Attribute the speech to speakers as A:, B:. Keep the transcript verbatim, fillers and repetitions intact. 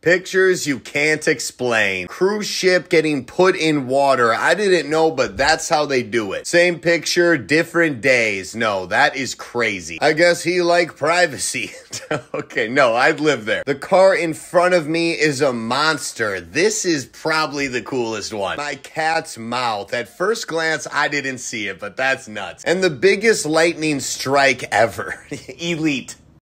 A: Pictures you can't explain. Cruise ship getting put in water. I didn't know, but that's how they do it. Same picture, different days. No, that is crazy. I guess he liked privacy. Okay, no, I'd live there. The car in front of me is a monster. This is probably the coolest one. My cat's mouth. At first glance, I didn't see it, but that's nuts. And the biggest lightning strike ever. Elite.